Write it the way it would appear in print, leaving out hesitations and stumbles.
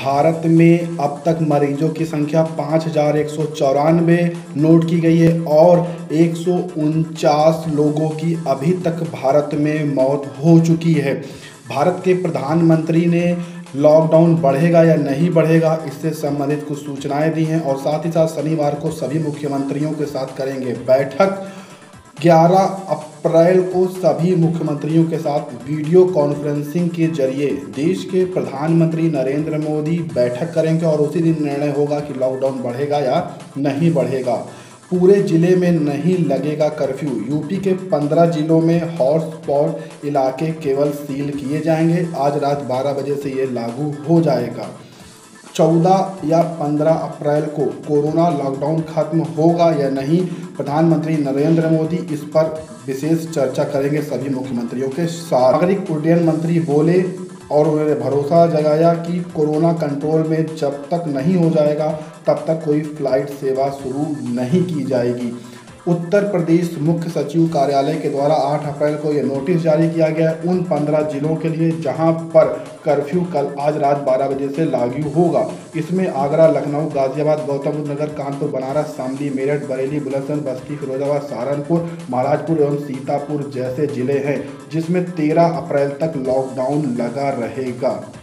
भारत में अब तक मरीजों की संख्या 5,194 नोट की गई है और 149 लोगों की अभी तक भारत में मौत हो चुकी है। भारत के प्रधानमंत्री ने लॉकडाउन बढ़ेगा या नहीं बढ़ेगा इससे संबंधित कुछ सूचनाएं दी हैं और साथ ही साथ शनिवार को सभी मुख्यमंत्रियों के साथ करेंगे बैठक। 11 अप्रैल को सभी मुख्यमंत्रियों के साथ वीडियो कॉन्फ्रेंसिंग के जरिए देश के प्रधानमंत्री नरेंद्र मोदी बैठक करेंगे और उसी दिन निर्णय होगा कि लॉकडाउन बढ़ेगा या नहीं बढ़ेगा। पूरे जिले में नहीं लगेगा कर्फ्यू। यूपी के 15 जिलों में हॉटस्पॉट इलाके केवल सील किए जाएंगे। आज रात 12 बजे से ये लागू हो जाएगा। 14 या 15 अप्रैल को कोरोना लॉकडाउन खत्म होगा या नहीं, प्रधानमंत्री नरेंद्र मोदी इस पर विशेष चर्चा करेंगे सभी मुख्यमंत्रियों के साथ। नागरिक उड्डयन मंत्री बोले और उन्होंने भरोसा जगाया कि कोरोना कंट्रोल में जब तक नहीं हो जाएगा तब तक कोई फ्लाइट सेवा शुरू नहीं की जाएगी। उत्तर प्रदेश मुख्य सचिव कार्यालय के द्वारा 8 अप्रैल को यह नोटिस जारी किया गया है उन 15 जिलों के लिए जहां पर कर्फ्यू कल आज रात 12 बजे से लागू होगा। इसमें आगरा, लखनऊ, गाजियाबाद, गौतम बुद्ध नगर, कानपुर, बनारस, शामली, मेरठ, बरेली, बुलंदशहर, बस्ती, फिरोजाबाद, सहारनपुर, महाराजपुर एवं सीतापुर जैसे जिले हैं, जिसमें 13 अप्रैल तक लॉकडाउन लगा रहेगा।